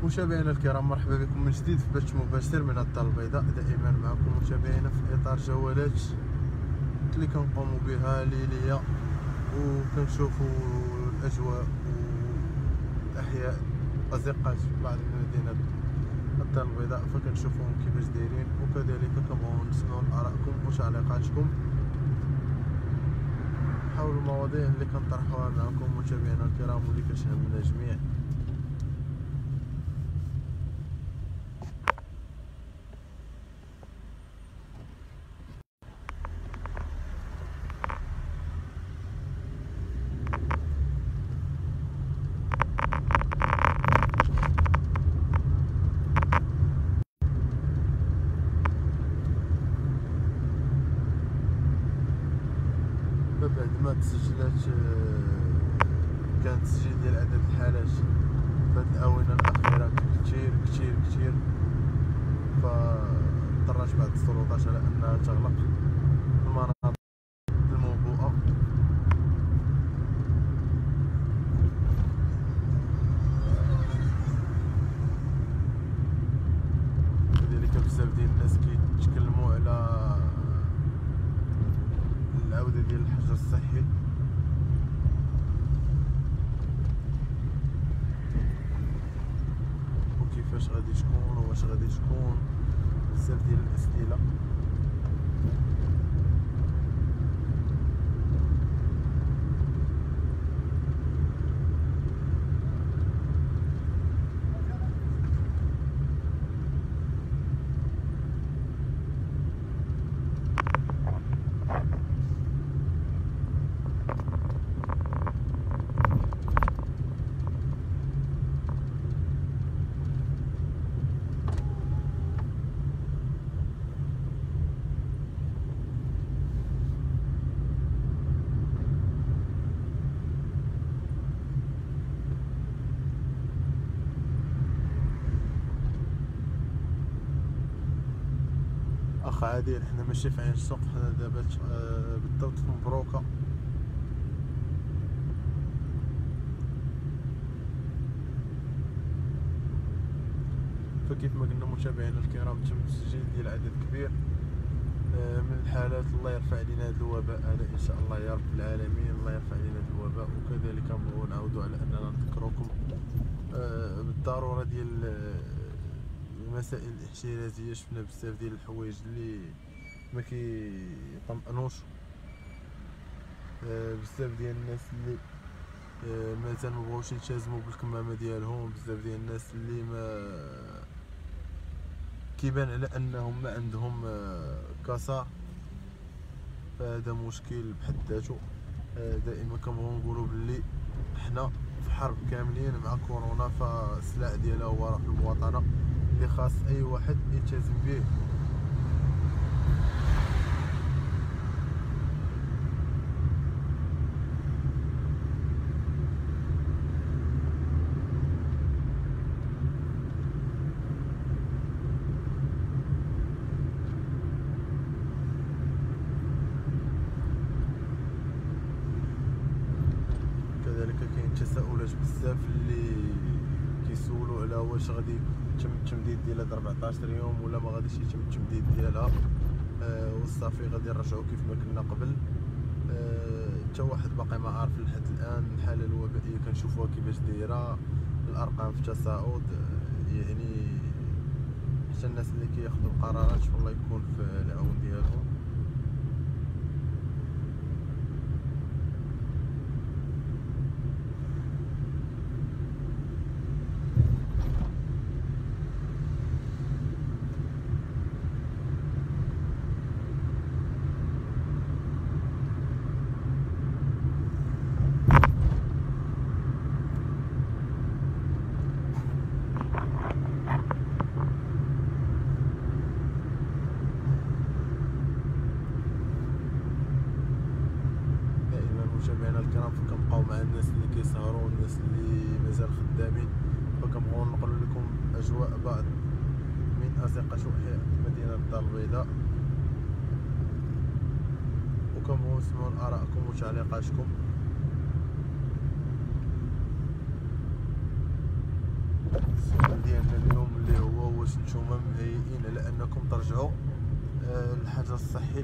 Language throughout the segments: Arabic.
متابعينا الكرام، مرحبا بكم من جديد في بث مباشر من الدار البيضاء. دائما معكم متابعينا في اطار جولات اللي كنقوموا بها ليليه وكنشوفوا الاجواء والاحياء ازقات بعض المدينه الدار البيضاء، فكنشوفوهم كيفاش دايرين، وكذلك كنبغيو نسمعوا ارائكم وتعليقاتكم حول المواضيع اللي كنطرحوها معكم متابعينا الكرام واللي كتهمنا الجميع. بعد ما تسجلات كان تسجيل ديال عدد الحالات في هاد الاونه الاخيره كثير، فاضطرت بعض السلطات على انها تغلق المناطق الموبوءه. كذلك بزاف ديال الناس كيتكلموا على العودة ديال الحجر الصحي، وكيفاش غادي تكون وواش غادي تكون، بزاف ديال الأسئلة. اخ عادل، حنا ماشي في عين السوق، حنا دابا بالضبط في مبروكه. فكيف ما قلنا متابعينا الكرام، تم تسجيل ديال عدد كبير من الحالات. الله يرفع علينا هذا الوباء هذا ان شاء الله يا رب العالمين، الله يرفع علينا هذا الوباء. وكذلك نبغيو نعاودوا على اننا نذكروكم بالضروره ديال المسائل الاحترازيه. شفنا بزاف ديال الحوايج اللي ما كيطمئنوش، بزاف ديال الناس اللي مازال ما بغاوش يلتزموا بالكمامه ديالهم، بزاف ديال الناس اللي ما كيبان على انهم ما عندهم كسار، فهذا مشكل بحد ذاته. دائما كنبغيو نقولوا باللي حنا في حرب كاملين مع كورونا، فالسلاح ديالها هو روح المواطنه اللي خاص اي واحد يلتزم به. كذلك كاين تساؤلات بزاف اللي كيسولوا على واش غادي يتم التمديد ديال هاد 14 يوم ولا ما غاديش يتم التمديد ديالها، والصافي غادي نرجعوا كيف ما كنا قبل. حتى واحد باقي ما عارف لحد الان الحاله الوبائيه كنشوفوها كيفاش دايره، الارقام في تصاعد، يعني حتى الناس اللي كياخذوا القرارات والله يكون في العون ديالهم. متابعينا الكرام، فكنبقاو مع الناس اللي كيسهروا والناس اللي مازال خدامين، فكنبغيو نقول لكم اجواء بعض من ازقه احياء مدينه الدار البيضاء، وكنبغيو نسمعوا ارائكم وتعليقاتكم. السؤال ديالنا اليوم اللي هو واش نتوما مهيئين على انكم ترجعوا للحجر الصحي؟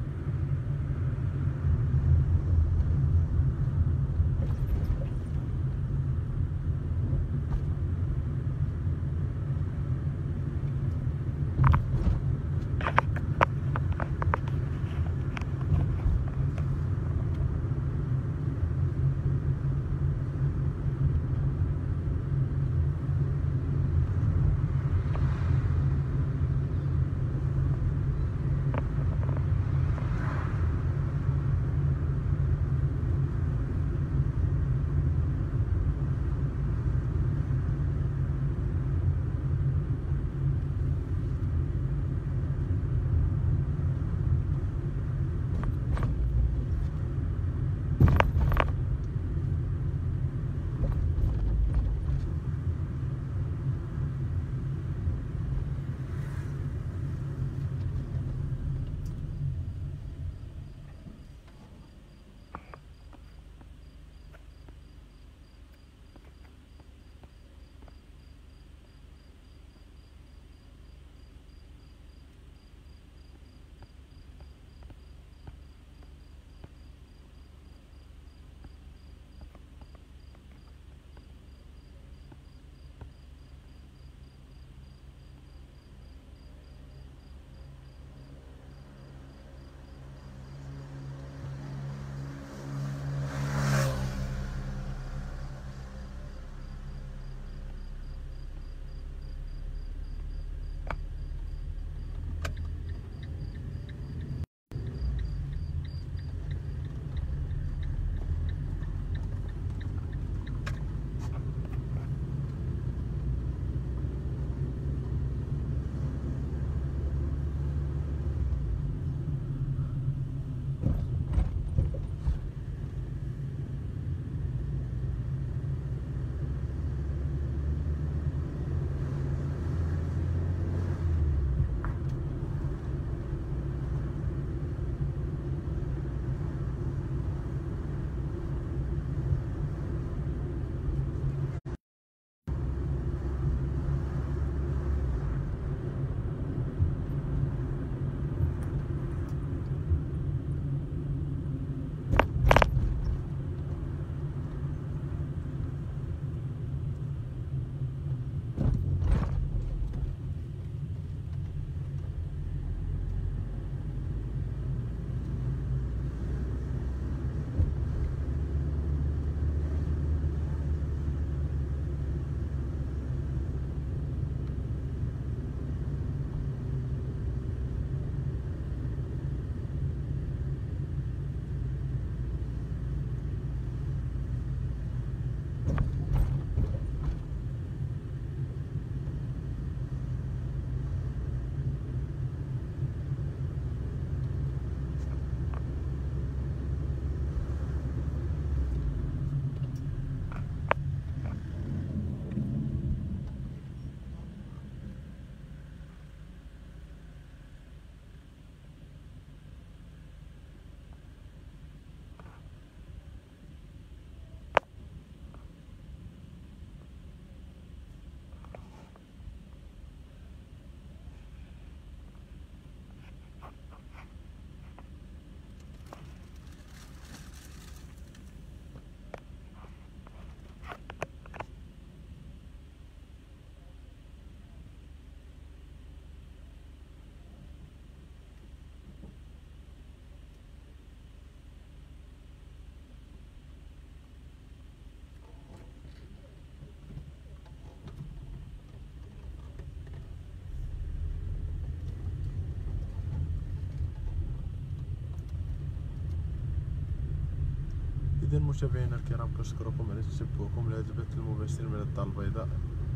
إذا متابعينا الكرام كنشكركم على تتبعكم لهذا البث المباشر من الدار البيضاء.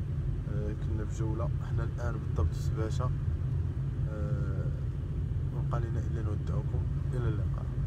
كنا في جولة، حنا الآن بالضبط في سباشة. مبقى لنا إلا نودعكم، إلى اللقاء.